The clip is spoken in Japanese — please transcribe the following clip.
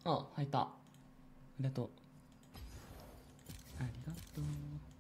あ、入った。ありがとう。ありがとう。